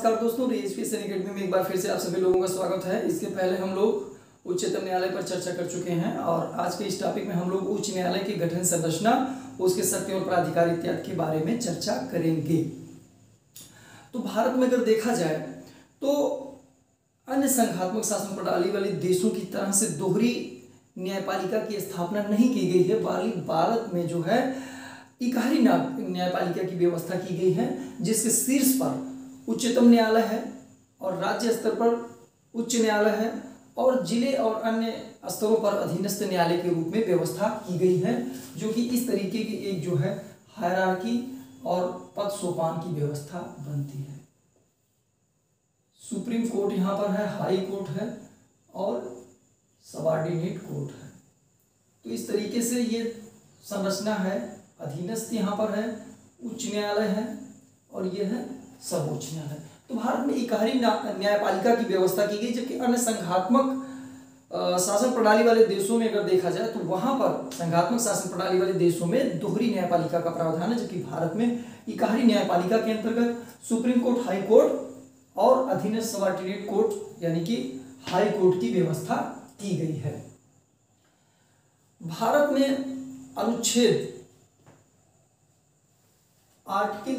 नमस्कार दोस्तों, education academy में एक बार फिर से आप सभी लोगों का स्वागत है। इसके पहले हम लोग उच्चतम न्यायालय पर चर्चा कर चुके हैं और आज के इस टॉपिक में हम लोग उच्च न्यायालय की गठन संरचना, उसके शक्ति और प्राधिकार इत्यादि के बारे में चर्चा करेंगे। तो भारत में अगर देखा जाए तो अन्य संघात्मक शासन प्रणाली वाले देशों की तरह से दोहरी न्यायपालिका की स्थापना नहीं की गई है। भारत में जो है इकाई न्यायपालिका की व्यवस्था की गई है, जिसके शीर्ष पर उच्चतम न्यायालय है और राज्य स्तर पर उच्च न्यायालय है और जिले और अन्य स्तरों पर अधीनस्थ न्यायालय के रूप में व्यवस्था की गई है, जो कि इस तरीके की एक जो है हायरार्की और पद सोपान की व्यवस्था बनती है। सुप्रीम कोर्ट यहाँ पर है, हाई कोर्ट है और सबऑर्डिनेट कोर्ट है। तो इस तरीके से ये संरचना है। अधीनस्थ यहाँ पर है, उच्च न्यायालय है और यह है सर्वोच्च न्यायालय। तो भारत में इकाई न्यायपालिका की व्यवस्था की गई, जबकि अन्य संघात्मक शासन प्रणाली वाले देशों में अगर देखा जाए तो वहां पर संघात्मक शासन प्रणाली वाले देशों में दोहरी न्यायपालिका का प्रावधान है, जबकि भारत में इकाई न्यायपालिका के अंतर्गत सुप्रीम कोर्ट, हाई कोर्ट और अधीनस्थ सबऑर्डिनेट कोर्ट यानी कि हाई कोर्ट की व्यवस्था की गई है। भारत में अनुच्छेद आर्टिकल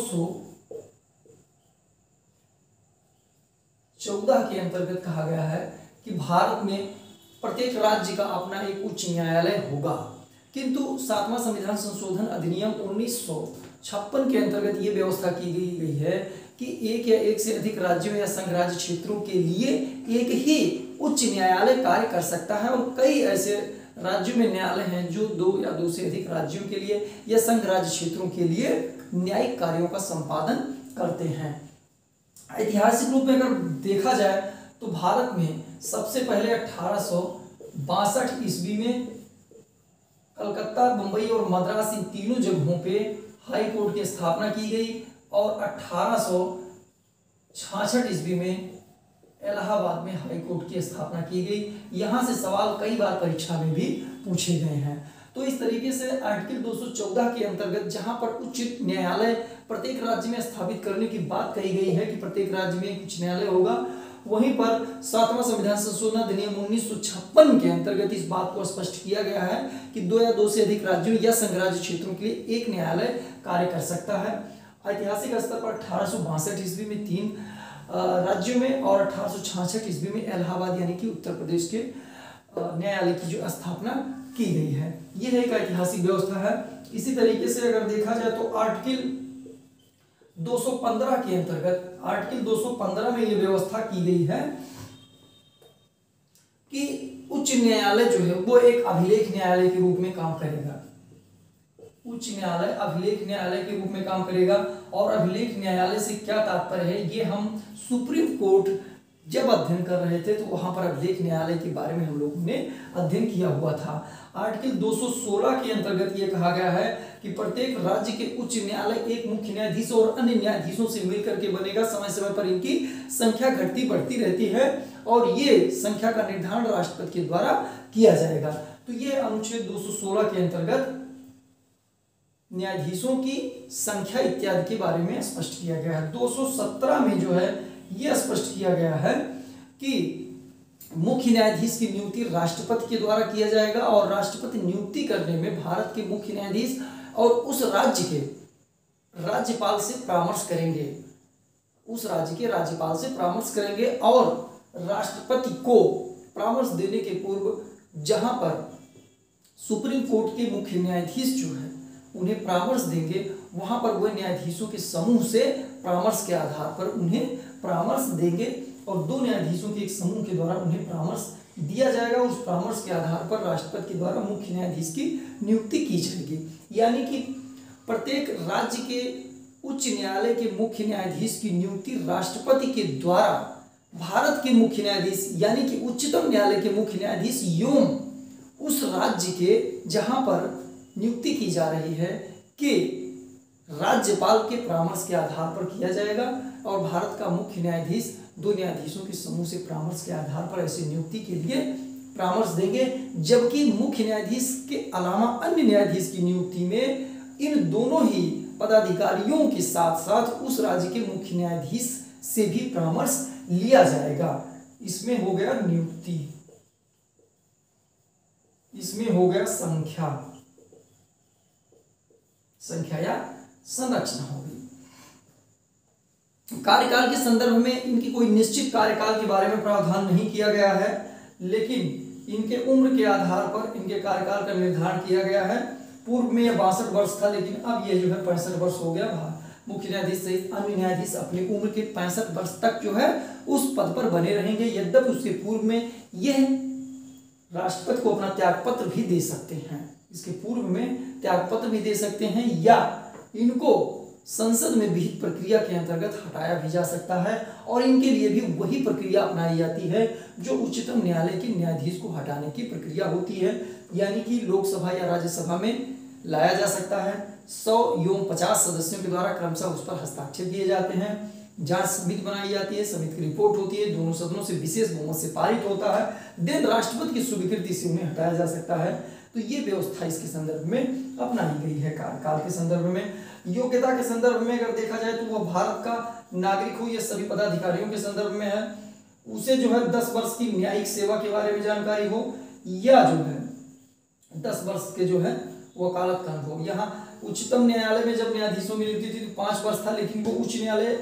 214 के अंतर्गत कहा गया है कि भारत में प्रत्येक राज्य का अपना एक उच्च न्यायालय होगा, किंतु 7वां संविधान संशोधन अधिनियम 1956 के अंतर्गत ये व्यवस्था की गई है कि एक या एक से अधिक राज्यों या संघ राज्य क्षेत्रों के लिए एक ही उच्च न्यायालय कार्य कर सकता है और कई ऐसे राज्यों में न्यायालय हैं जो 2 या 2 से अधिक राज्यों के लिए या संघ राज्य क्षेत्रों के लिए न्यायिक कार्यों का संपादन करते हैं। ऐतिहासिक रूप में अगर देखा जाए तो भारत में सबसे पहले 1862 ईस्वी में कलकत्ता, बंबई और मद्रास इन तीनों जगहों पे हाई कोर्ट की स्थापना की गई और 1866 ईस्वी में इलाहाबाद में हाई कोर्ट की स्थापना की गई। यहाँ से सवाल कई बार परीक्षा में भी पूछे गए हैं। तो इस तरीके से आर्टिकल 214 के अंतर्गत जहाँ पर उच्च न्यायालय प्रत्येक राज्य में स्थापित करने की बात कही गई है कि प्रत्येक राज्य में एक उच्च न्यायालय होगा, वहीं पर 7वां संविधान संशोधन अधिनियम 1956 के अंतर्गत इस बात को स्पष्ट किया गया है कि 2 या 2 से अधिक राज्यों या संघ राज्य क्षेत्रों के लिए एक न्यायालय कार्य कर सकता है। ऐतिहासिक स्तर पर 1862 ईस्वी में 3 राज्यों में और 1866 ईस्वी में इलाहाबाद यानी कि उत्तर प्रदेश के न्यायालय की जो स्थापना की गई है, यह एक ऐतिहासिक व्यवस्था है। इसी तरीके से अगर देखा जाए तो आर्टिकल 215 के अंतर्गत आर्टिकल 215 में यह व्यवस्था की गई है कि उच्च न्यायालय जो है वो एक अभिलेख न्यायालय के रूप में काम करेगा। उच्च न्यायालय अभिलेख न्यायालय के रूप में काम करेगा और अभिलेख न्यायालय से क्या तात्पर्य है, ये हम सुप्रीम कोर्ट जब अध्ययन कर रहे थे तो वहां पर अभिलेख न्यायालय के बारे में हम लोगों ने अध्ययन किया हुआ था। आर्टिकल 216 के अंतर्गत ये कहा गया है कि प्रत्येक राज्य के उच्च न्यायालय एक मुख्य न्यायाधीश और अन्य न्यायाधीशों से मिलकर के बनेगा। समय समय पर इनकी संख्या घटती बढ़ती रहती है और ये संख्या का निर्धारण राष्ट्रपति के द्वारा किया जाएगा। तो ये अनुच्छेद 216 के अंतर्गत न्यायाधीशों की संख्या इत्यादि के बारे में स्पष्ट किया गया है। 217 में जो है यह स्पष्ट किया गया है कि मुख्य न्यायाधीश की नियुक्ति राष्ट्रपति के द्वारा किया जाएगा और राष्ट्रपति नियुक्ति करने में भारत के मुख्य न्यायाधीश और उस राज्य के राज्यपाल से परामर्श करेंगे, उस राज्य के राज्यपाल से परामर्श करेंगे और राष्ट्रपति को परामर्श देने के पूर्व जहां पर सुप्रीम कोर्ट के मुख्य न्यायाधीश जो है उन्हें परामर्श देंगे, वहां पर वह न्यायाधीशों के समूह से परामर्श के आधार पर उन्हें परामर्श देंगे और 2 न्यायाधीशों के एक समूह के द्वारा उन्हें परामर्श दिया जाएगा। उस परामर्श के आधार पर राष्ट्रपति के द्वारा मुख्य न्यायाधीश की नियुक्ति की जाएगी। यानी कि प्रत्येक राज्य के उच्च न्यायालय के मुख्य न्यायाधीश की नियुक्ति राष्ट्रपति के द्वारा भारत के मुख्य न्यायाधीश यानी कि उच्चतम न्यायालय के मुख्य न्यायाधीश एवं उस राज्य के जहां पर नियुक्ति की जा रही है कि राज्यपाल के परामर्श के आधार पर किया जाएगा और भारत का मुख्य न्यायाधीश 2 न्यायाधीशों के समूह से परामर्श के आधार पर ऐसी नियुक्ति के लिए परामर्श देंगे। जबकि मुख्य न्यायाधीश के अलावा अन्य न्यायाधीश की नियुक्ति में इन दोनों ही पदाधिकारियों के साथ साथ उस राज्य के मुख्य न्यायाधीश से भी परामर्श लिया जाएगा। इसमें हो गया नियुक्ति, इसमें हो गया संख्या या संरचना हो गई। कार्यकाल के संदर्भ में इनकी कोई निश्चित कार्यकाल के बारे में प्रावधान नहीं किया गया है, लेकिन इनके उम्र के आधार पर इनके कार्यकाल का निर्धारण किया गया है। पूर्व में यह 62 वर्ष था, लेकिन अब यह जो है 65 वर्ष हो गया। मुख्य न्यायाधीश सहित अन्य न्यायाधीश अपनी उम्र के 65 वर्ष तक जो है उस पद पर बने रहेंगे। यद्यपि उसके पूर्व में यह राष्ट्रपति को अपना त्यागपत्र भी दे सकते हैं, इसके पूर्व में त्यागपत्र भी दे सकते हैं, या इनको संसद में विहित प्रक्रिया के अंतर्गत हटाया भी जा सकता है। और इनके लिए भी वही प्रक्रिया अपनाई जाती है जो उच्चतम न्यायालय के न्यायाधीश को हटाने की प्रक्रिया होती है, यानी कि लोकसभा या राज्यसभा में लाया जा सकता है। 100 एवं 50 सदस्यों के द्वारा क्रमशः उस पर हस्ताक्षर दिए जाते हैं। जांच समिति बनाई जाती है, समिति की रिपोर्ट होती है, दोनों सदनों से विशेष बहुमत से पारित होता है, देन राष्ट्रपति की स्वीकृति से उन्हें हटाया जा सकता है। तो ये व्यवस्था इसके संदर्भ में अपनाई गई है कार्यकाल के संदर्भ में। योग्यता के संदर्भ में अगर देखा जाए तो वह भारत का नागरिक हो, यह सभी पदाधिकारियों के संदर्भ में है। उसे जो है 10 वर्ष की न्यायिक सेवा के बारे में जानकारी हो, या जो है 10 वर्ष के जो है वकालत का अनुभव। यहाँ उच्चतम न्यायालय में जब न्यायाधीशों की नियुक्ति थी तो 5 वर्ष था, लेकिन वो उच्च न्यायालय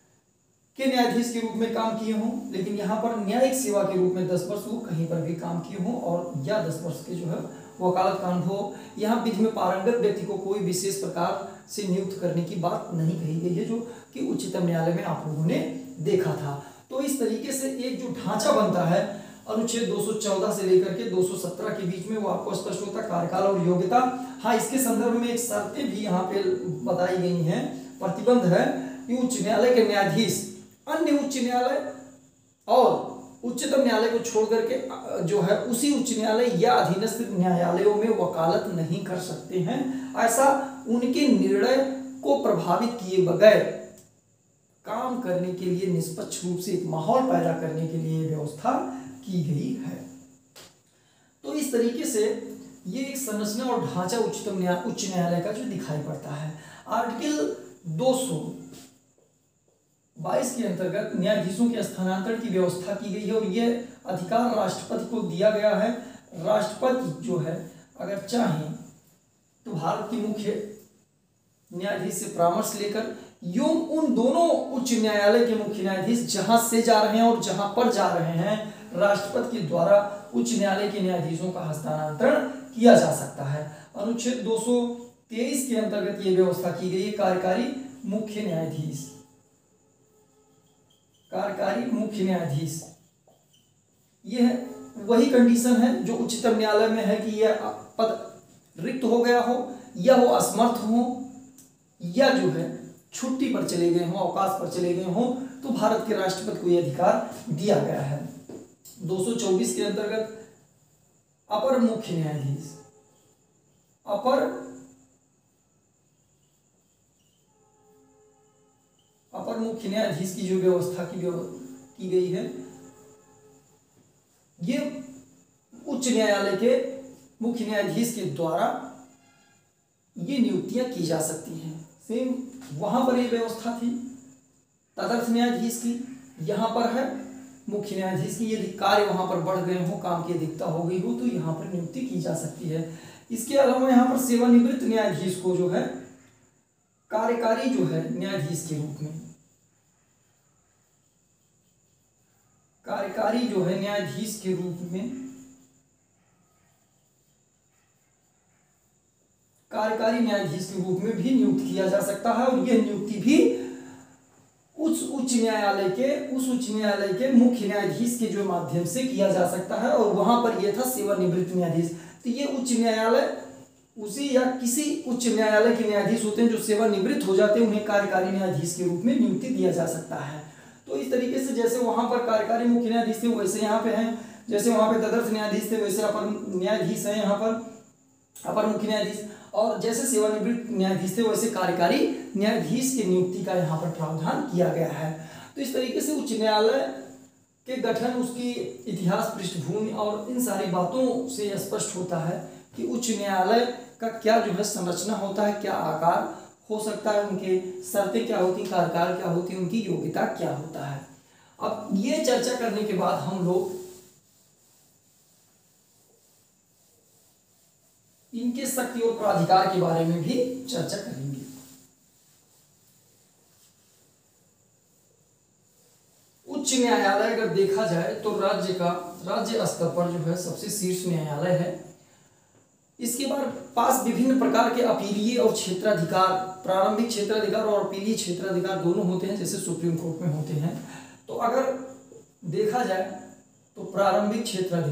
के न्यायाधीश के रूप में काम किए हों, लेकिन यहाँ पर न्यायिक सेवा के रूप में 10 वर्ष वो कहीं पर भी काम किए हों, और या 10 वर्ष के जो है वकालत का अनुभव। यहाँ विधि में पारंगत व्यक्ति को कोई विशेष प्रकार से नियुक्त करने की बात नहीं कही गई है, जो कि उच्चतम न्यायालय में आप लोगों ने देखा था। तो इस तरीके से एक जो ढांचा बनता है अनुच्छेद 214 से लेकर के 217 के बीच में, वो आपको स्पष्ट होता है कार्यकाल और योग्यता। हाँ, इसके संदर्भ में एक शर्तें भी यहाँ पे बताई गई हैं। प्रतिबंध है कि उच्च न्यायालय के न्यायाधीश अन्य उच्च न्यायालय और उच्चतम न्यायालय को छोड़ करके जो है उसी उच्च न्यायालय या अधीनस्थ न्यायालयों में वकालत नहीं कर सकते हैं। ऐसा उनके निर्णय को प्रभावित किए बगैर काम करने के लिए निष्पक्ष रूप से एक माहौल पैदा करने के लिए व्यवस्था की गई है। तो इस तरीके से ये एक संरचना और ढांचा उच्च न्यायालय का जो दिखाई पड़ता है। आर्टिकल 222 के अंतर्गत न्यायाधीशों के स्थानांतरण की व्यवस्था की गई है, और यह अधिकार राष्ट्रपति को दिया गया है। राष्ट्रपति जो है अगर चाहें तो भारत के मुख्य न्यायाधीश से परामर्श लेकर यूं उन दोनों उच्च न्यायालय के मुख्य न्यायाधीश जहां से जा रहे हैं और जहां पर जा रहे हैं, राष्ट्रपति के द्वारा उच्च न्यायालय के न्यायाधीशों का हस्तांतरण किया जा सकता है। अनुच्छेद 223 के अंतर्गत यह व्यवस्था की गई है। कार्यकारी मुख्य न्यायाधीश, कार्यकारी मुख्य न्यायाधीश, यह वही कंडीशन है जो उच्चतम न्यायालय में है कि यह पद रिक्त हो गया हो, या वो असमर्थ हो, या जो है छुट्टी पर चले गए हों, अवकाश पर चले गए हों, तो भारत के राष्ट्रपति को यह अधिकार दिया गया है। 224 के अंतर्गत अपर मुख्य न्यायाधीश, अपर मुख्य न्यायाधीश की जो व्यवस्था की गई है, ये उच्च न्यायालय के मुख्य न्यायाधीश के द्वारा ये नियुक्तियां की जा सकती हैं। सेम वहां पर ये व्यवस्था थी तदर्थ न्यायाधीश की, यहाँ पर है मुख्य न्यायाधीश की। यदि कार्य वहां पर बढ़ गए हो, काम की अधिकता हो गई हो, तो यहाँ पर नियुक्ति की जा सकती है। इसके अलावा यहाँ पर सेवानिवृत्त न्यायाधीश को जो है कार्यकारी जो है न्यायाधीश के रूप में, कार्यकारी जो है न्यायाधीश के रूप में, कार्यकारी न्यायाधीश के रूप में भी नियुक्त किया जा सकता है। और यह नियुक्ति भी उस उच्च न्यायालय के मुख्य न्यायाधीश के जो माध्यम से किया जा सकता है। और वहां पर यह था सेवानिवृत्त न्यायाधीश। तो ये उच्च न्यायालय उसी या किसी उच्च न्यायालय के न्यायाधीश होते हैं जो सेवानिवृत्त हो जाते हैं, उन्हें कार्यकारी न्यायाधीश के रूप में नियुक्ति दिया जा सकता है। तो इस तरीके से जैसे वहां पर कार्यकारी मुख्य न्यायाधीश थे वैसे यहाँ पे हैं, जैसे वहां पे तदर्थ न्यायाधीश थे वैसे अपर न्यायाधीश है यहाँ पर अपर मुख्य न्यायाधीश, और जैसे सेवानिवृत्त न्यायाधीश थे वैसे कार्यकारी न्यायाधीश की नियुक्ति का यहाँ पर प्रावधान किया गया है। तो इस तरीके से उच्च न्यायालय के गठन, उसकी इतिहास पृष्ठभूमि और इन सारी बातों से स्पष्ट होता है कि उच्च न्यायालय का क्या जो है संरचना होता है, क्या आकार हो सकता है, उनके शर्तें क्या होती, कार्यकाल क्या होती, उनकी योग्यता क्या होता है। अब ये चर्चा करने के बाद हम लोग इनके शक्ति और प्राधिकार के बारे में भी चर्चा करेंगे। उच्च न्यायालय अगर देखा जाए तो राज्य स्तर पर जो है सबसे शीर्ष न्यायालय है। इसके बाद पास विभिन्न प्रकार के अपीलीय और क्षेत्राधिकार, प्रारंभिक क्षेत्राधिकार और अपीलीय क्षेत्राधिकार दोनों होते हैं, जैसे सुप्रीम कोर्ट में होते हैं। तो अगर देखा जाए तो प्रारंभिक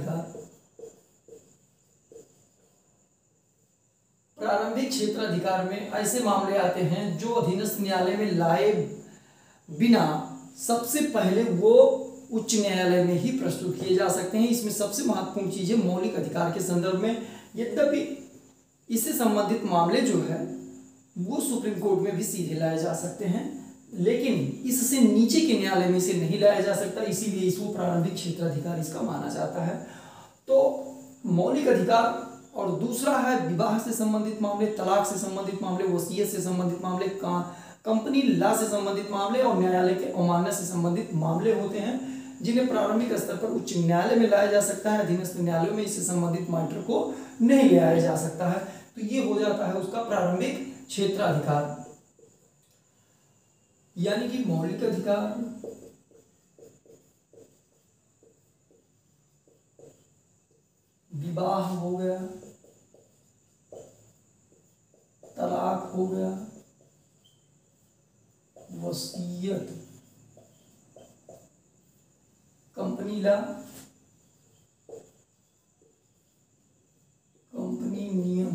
क्षेत्राधिकार में ऐसे मामले आते हैं जो अधीनस्थ न्यायालय में लाए बिना सबसे पहले वो उच्च न्यायालय में ही प्रस्तुत किए जा सकते हैं। इसमें सबसे महत्वपूर्ण चीज है मौलिक अधिकार के संदर्भ में। यद्यपि इससे संबंधित मामले जो है वो सुप्रीम कोर्ट में भी सीधे लाए जा सकते हैं, लेकिन इससे नीचे के न्यायालय में इसे नहीं लाया जा सकता, इसीलिए इसको प्रारंभिक क्षेत्राधिकार इसका माना जाता है। तो मौलिक अधिकार, और दूसरा है विवाह से संबंधित मामले, तलाक से संबंधित मामले, वसीयत से संबंधित मामले, कंपनी लॉ से संबंधित मामले और न्यायालय के अवमानना से संबंधित मामले होते हैं, जिन्हें प्रारंभिक स्तर पर उच्च न्यायालय में लाया जा सकता है। अधीनस्थ न्यायालयों में इससे संबंधित मैटर को नहीं लाया जा सकता है। तो ये हो जाता है उसका प्रारंभिक क्षेत्राधिकार। यानी कि मौलिक अधिकार, विवाह हो गया, तलाक हो गया, वसीयत, कंपनी लॉ, कंपनी नियम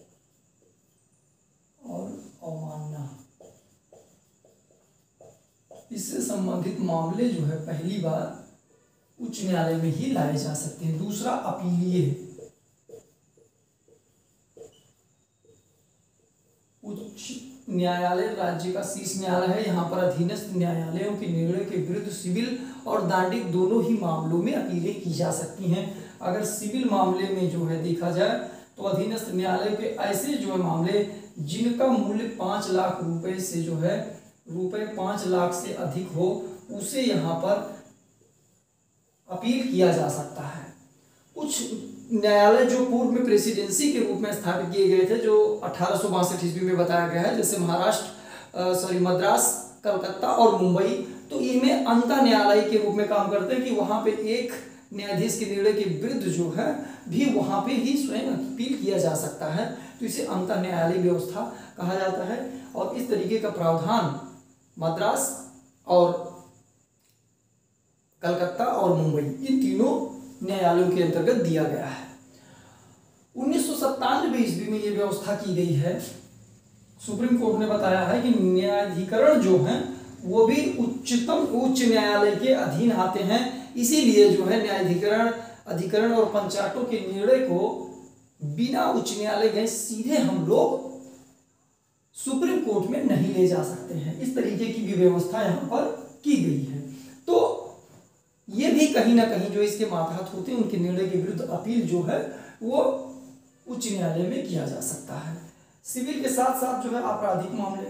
और अवमानना, इससे संबंधित मामले जो है पहली बार उच्च न्यायालय में ही लाए जा सकते हैं। दूसरा अपीलीय, उच्च न्यायालय राज्य का शीर्ष न्यायालय है। यहाँ पर अधीनस्थ न्यायालयों के निर्णय के विरुद्ध सिविल और दांडिक दोनों ही मामलों में अपीलें की जा सकती हैं। अगर सिविल मामले में जो है देखा जाए तो अधीनस्थ न्यायालय के ऐसे जो है मामले जिनका मूल्य 5 लाख रुपए से जो है रुपए 5 लाख से अधिक हो, उसे यहाँ पर अपील किया जा सकता है। कुछ न्यायालय जो पूर्व में प्रेसिडेंसी के रूप में स्थापित किए गए थे, जो 1862 ईस्वी में बताया गया है, जैसे मद्रास, कलकत्ता और मुंबई, तो इनमें अंतर न्यायालय के रूप में काम करते हैं कि वहां पे एक न्यायाधीश के निर्णय के विरुद्ध जो है भी वहां पे ही स्वयं अपील किया जा सकता है। तो इसे अंतर न्यायालय व्यवस्था कहा जाता है। और इस तरीके का प्रावधान मद्रास और कलकत्ता और मुंबई, इन तीनों न्यायालयों के अंतर्गत दिया गया है। 1997 ईस्वी में यह व्यवस्था की गई है। सुप्रीम कोर्ट ने बताया है कि न्यायाधिकरण जो है वो भी उच्च न्यायालय के अधीन आते हैं। इसीलिए जो है न्यायाधिकरण, अधिकरण और पंचायतों के निर्णय को बिना उच्च न्यायालय गए सीधे हम लोग सुप्रीम कोर्ट में नहीं ले जा सकते हैं। इस तरीके की भी व्यवस्था यहाँ पर की गई है। तो ये भी कहीं ना कहीं जो इसके मातहत होते हैं, उनके निर्णय के विरुद्ध अपील जो है वो उच्च न्यायालय में किया जा सकता है। सिविल के साथ साथ जो है आपराधिक मामले,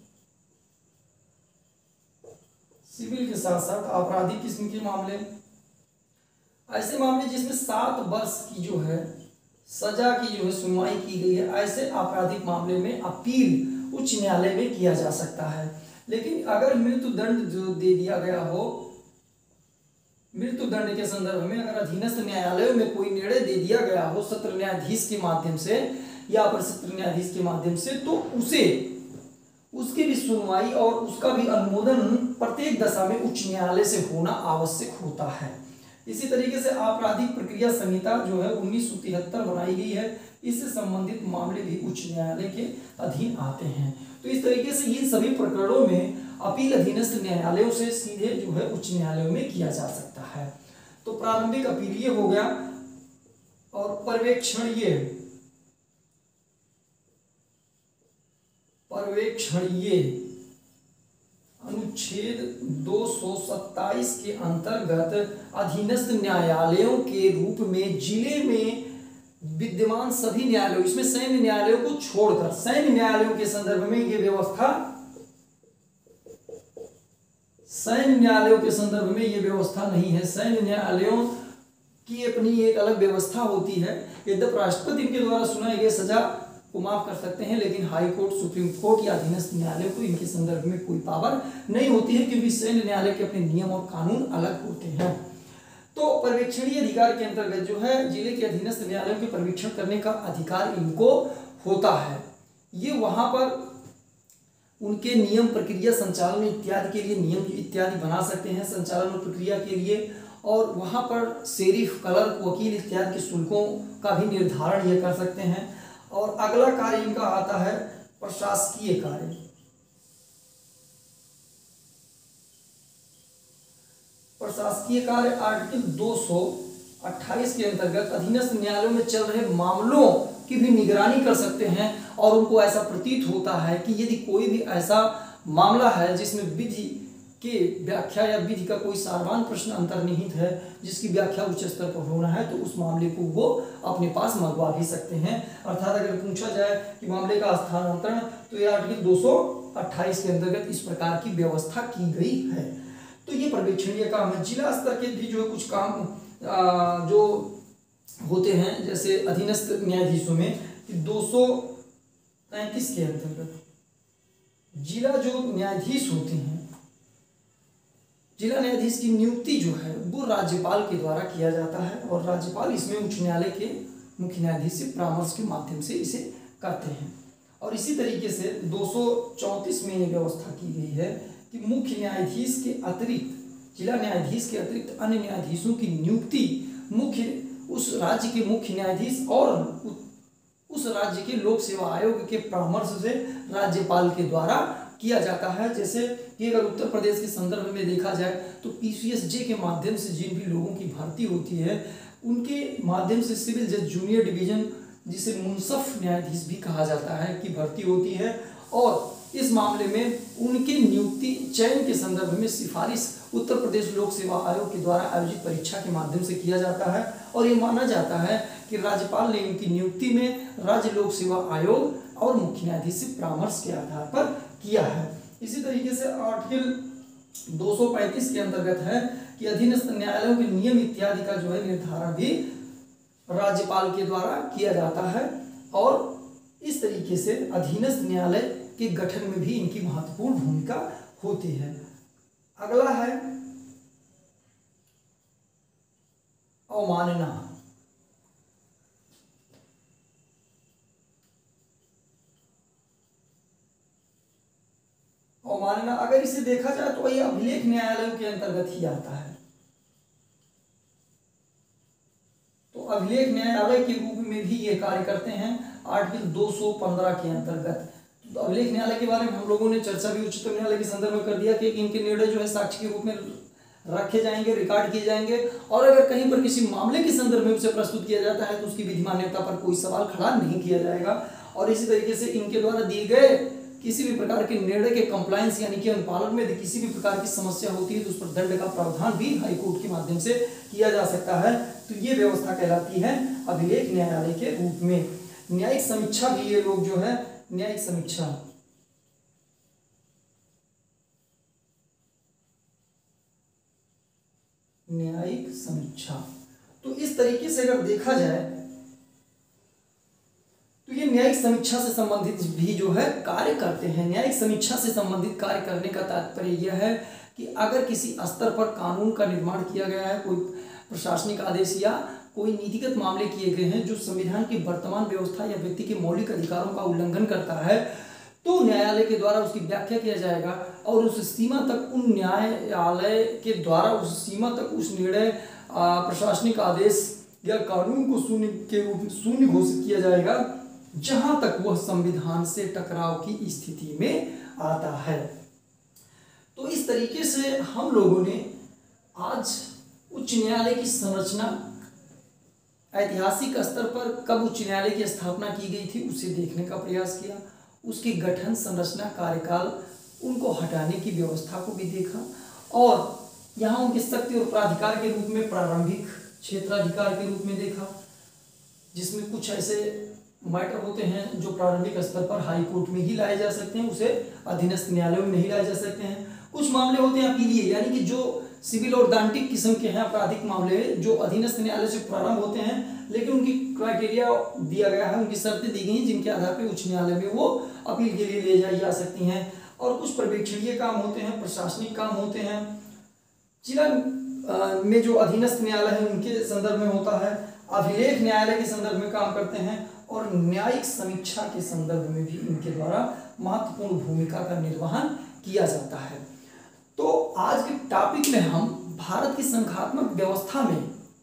सिविल के साथ साथ आपराधिक किस्म के मामले, ऐसे मामले जिसमें 7 वर्ष की जो है सजा की जो है सुनवाई की गई है, ऐसे आपराधिक मामले में अपील उच्च न्यायालय में किया जा सकता है। लेकिन अगर मृत्यु दंड जो दे दिया गया हो, मृत्यु दंड के संदर्भ में अगर अधीनस्थ न्यायालयों में कोई निर्णय दे दिया गया हो सत्र न्यायाधीश के माध्यम से या अपर सत्र न्यायाधीश के माध्यम से, तो उसकी भी सुनवाई और उसका भी अनुमोदन प्रत्येक दशा में उच्च न्यायालय से होना आवश्यक होता है। इसी तरीके से आपराधिक प्रक्रिया संहिता जो है 1973 बनाई गई है। इससे संबंधित मामले भी उच्च न्यायालय के अधीन आते हैं। तो इस तरीके से ये सभी प्रकरणों में अपील अधीनस्थ न्यायालयों से सीधे जो है उच्च न्यायालयों में किया जा सकता है। तो प्रारंभिक अपील ये हो गया। और पर्यवेक्षणीय अनुच्छेद 227 के अंतर्गत अधीनस्थ न्यायालयों के रूप में जिले में विद्यमान सभी न्यायालयों, इसमें सैन्य न्यायालयों को छोड़कर सैन्य न्यायालयों के संदर्भ में ये व्यवस्था, सैन्य न्यायालयों के संदर्भ में ये व्यवस्था नहीं है। सैन्य न्यायालयों की अपनी एक अलग व्यवस्था होती है। यद्यपि राष्ट्रपति इनके द्वारा सुनाई गई सजा को माफ कर सकते हैं, लेकिन हाई कोर्ट, सुप्रीम कोर्ट या अधीनस्थ न्यायालय को इनके संदर्भ में कोई पावर नहीं होती है, क्योंकि सैन्य न्यायालय के अपने नियम और कानून अलग होते हैं। तो पर्यवेक्षणीय अधिकार के अंतर्गत जो है जिले के अधीनस्थ न्यायालयों के पर्यवेक्षण करने का अधिकार इनको होता है। ये वहां पर उनके नियम, प्रक्रिया, संचालन इत्यादि के लिए नियम इत्यादि बना सकते हैं संचालन और प्रक्रिया के लिए, और वहां पर शेरिफ, क्लर्क, वकील इत्यादि के शुल्कों का भी निर्धारण ये कर सकते हैं। और अगला कार्य इनका आता है प्रशासकीय कार्य। प्रशासकीय कार्य आर्टिकल 228 के अंतर्गत अधीनस्थ न्यायालयों में चल रहे मामलों की भी निगरानी कर सकते हैं, और उनको ऐसा प्रतीत होता है कि यदि कोई भी ऐसा मामला है जिसमें विधि की व्याख्या या विधि का कोई सारवान प्रश्न अंतर्निहित है, जिसकी व्याख्या उच्च स्तर पर होना है, तो उस मामले को वो अपने पास मंगवा भी सकते हैं। अर्थात अगर पूछा जाए कि मामले का स्थानांतरण, तो ये आर्टिकल 228 के अंतर्गत इस प्रकार की व्यवस्था की गई है। तो ये पर्यवेक्षणीय काम है। जिला स्तर के भी जो है कुछ काम जो होते हैं, जैसे अधीनस्थ न्यायाधीशों में 235 के अंतर्गत जिला जो न्यायाधीश होते हैं, जिला न्यायाधीश की नियुक्ति जो है वो राज्यपाल के द्वारा किया जाता है, और राज्यपाल इसमें उच्च न्यायालय के मुख्य न्यायाधीश से परामर्श के माध्यम से इसे करते हैं। और इसी तरीके से 234 में ये व्यवस्था की गई है कि मुख्य न्यायाधीश के अतिरिक्त, जिला न्यायाधीश के अतिरिक्त अन्य न्यायाधीशों की नियुक्ति उस राज्य के मुख्य न्यायाधीश और उस राज्य के लोक सेवा आयोग के परामर्श से राज्यपाल के द्वारा किया जाता है। जैसे कि अगर उत्तर प्रदेश के संदर्भ में देखा जाए तो पीसीएसजे के माध्यम से जिन भी लोगों की भर्ती होती है, उनके माध्यम से सिविल जज जूनियर डिवीजन, जिसे मुंसफ न्यायाधीश भी कहा जाता है, की भर्ती होती है। और इस मामले में उनके नियुक्ति चयन के संदर्भ में सिफारिश उत्तर प्रदेश लोक सेवा आयोग के द्वारा आयोजित परीक्षा के माध्यम से किया जाता है, और ये माना जाता है कि राज्यपाल ने इनकी नियुक्ति में राज्य लोक सेवा आयोग और मुख्य न्यायाधीश से परामर्श के आधार पर किया है। इसी तरीके से आर्टिकल 235 के अंतर्गत है कि अधीनस्थ न्यायालयों के नियम इत्यादि का जो है निर्धारण भी राज्यपाल के द्वारा किया जाता है, और इस तरीके से अधीनस्थ न्यायालय के गठन में भी इनकी महत्वपूर्ण भूमिका होती है। अगला है अवमानना। अवमानना अगर इसे देखा जाए तो ये अभिलेख न्यायालयों के अंतर्गत ही आता है। तो अभिलेख न्यायालय के रूप में भी ये कार्य करते हैं आर्टिकल 215 के अंतर्गत। तो अभिलेख न्यायालय के बारे में हम लोगों ने चर्चा भी उच्चतम न्यायालय के संदर्भ में कर दिया कि इनके निर्णय जो है साक्ष्य के रूप में रखे जाएंगे, रिकॉर्ड किए जाएंगे, और अगर कहीं पर किसी मामले के संदर्भ में उसे प्रस्तुत किया जाता है तो उसकी विधि मान्यता पर कोई सवाल खड़ा नहीं किया जाएगा। और इसी तरीके से इनके द्वारा दिए गए किसी भी प्रकार के निर्णय के कंप्लायंस यानी कि अनुपालन में किसी भी प्रकार की समस्या होती है तो उस पर दंड का प्रावधान भी हाई कोर्ट के माध्यम से किया जा सकता है। तो ये व्यवस्था कहलाती है अभिलेख न्यायालय के रूप में। न्यायिक समीक्षा भी ये लोग जो है न्यायिक समीक्षा, न्यायिक समीक्षा, तो इस तरीके से अगर देखा जाए तो ये न्यायिक समीक्षा से संबंधित भी जो है कार्य करते हैं। न्यायिक समीक्षा से संबंधित कार्य करने का तात्पर्य यह है कि अगर किसी स्तर पर कानून का निर्माण किया गया है, कोई प्रशासनिक आदेश या कोई नीतिगत मामले किए गए हैं जो संविधान की वर्तमान व्यवस्था या व्यक्ति के मौलिक अधिकारों का उल्लंघन करता है, तो न्यायालय के द्वारा उसकी व्याख्या किया जाएगा और उस सीमा तक उन न्यायालय के द्वारा उस सीमा तक उस निर्णय, प्रशासनिक आदेश या कानून को शून्य के रूप में शून्य घोषित किया जाएगा जहां तक वह संविधान से टकराव की स्थिति में आता है। तो इस तरीके से हम लोगों ने आज उच्च न्यायालय की संरचना, ऐतिहासिक स्तर पर कब उच्च न्यायालय की स्थापना की गई थी उसे देखने का प्रयास किया, उसकी गठन, संरचना, कार्यकाल, उनको हटाने की व्यवस्था को भी देखा, और यहाँ उनकी शक्ति और प्राधिकार के रूप में प्रारंभिक क्षेत्राधिकार के रूप में देखा, जिसमें कुछ ऐसे मैटर होते हैं जो प्रारंभिक स्तर पर हाई कोर्ट में ही लाए जा सकते हैं, उसे अधीनस्थ न्यायालयों में नहीं लाए जा सकते हैं। कुछ मामले होते हैं अपीलीय, यानी कि जो सिविल और दांडिक किस्म के हैं आपराधिक मामले जो अधीनस्थ न्यायालय से प्रारंभ होते हैं, लेकिन उनकी क्राइटेरिया दिया गया है, उनकी शर्तें दी गई हैं जिनके आधार पर उच्च न्यायालय में वो अपील के लिए ले जाई जा सकती हैं। और कुछ पर्यवेक्षणीय काम होते हैं, प्रशासनिक काम होते हैं, जिला में जो अधीनस्थ न्यायालय है उनके संदर्भ में होता है, अभिलेख न्यायालय के संदर्भ में काम करते हैं, और न्यायिक समीक्षा के संदर्भ में भी इनके द्वारा महत्वपूर्ण भूमिका का निर्वहन किया जाता है। तो आज के टॉपिक में हम भारत की संघात्मक व्यवस्था में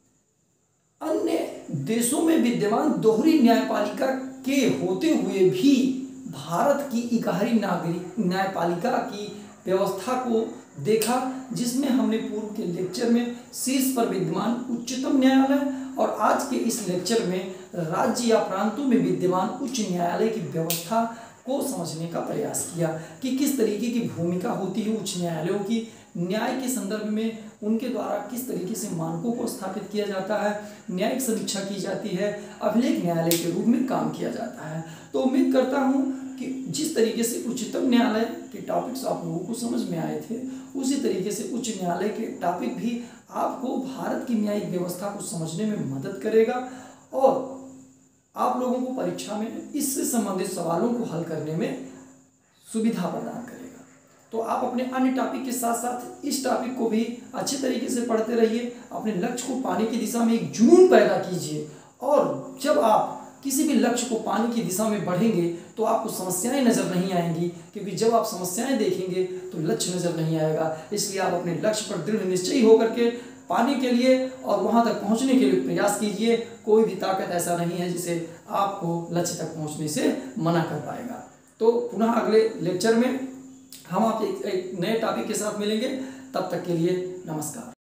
अन्य देशों में विद्यमान दोहरी न्यायपालिका के होते हुए भी भारत की इकहरी नागरिक न्यायपालिका की व्यवस्था को देखा, जिसमें हमने पूर्व के लेक्चर में शीर्ष पर विद्यमान उच्चतम न्यायालय और आज के इस लेक्चर में राज्य या प्रांतों में विद्यमान उच्च न्यायालय की व्यवस्था को समझने का प्रयास किया कि किस तरीके की भूमिका होती है उच्च न्यायालयों की, न्याय के संदर्भ में उनके द्वारा किस तरीके से मानकों को स्थापित किया जाता है, न्यायिक समीक्षा की जाती है, अभिलेख न्यायालय के रूप में काम किया जाता है। तो उम्मीद करता हूँ कि जिस तरीके से उच्चतम न्यायालय के टॉपिक्स आप लोगों को समझ में आए थे, उसी तरीके से उच्च न्यायालय के टॉपिक भी आपको भारत की न्यायिक व्यवस्था को समझने में मदद करेगा और आप लोगों को परीक्षा में इससे संबंधित सवालों को हल करने में सुविधा प्रदान करेगा। तो आप अपने अन्य टॉपिक के साथ साथ इस टॉपिक को भी अच्छे तरीके से पढ़ते रहिए, अपने लक्ष्य को पाने की दिशा में एक जुनून पैदा कीजिए, और जब आप किसी भी लक्ष्य को पाने की दिशा में बढ़ेंगे तो आपको समस्याएं नजर नहीं आएंगी, क्योंकि जब आप समस्याएं देखेंगे तो लक्ष्य नजर नहीं आएगा। इसलिए आप अपने लक्ष्य पर दृढ़ निश्चयी होकर के पाने के लिए और वहां तक पहुंचने के लिए प्रयास कीजिए। कोई भी ताकत ऐसा नहीं है जिसे आपको लक्ष्य तक पहुंचने से मना कर पाएगा। तो पुनः अगले लेक्चर में हम आप एक नए टॉपिक के साथ मिलेंगे। तब तक के लिए नमस्कार।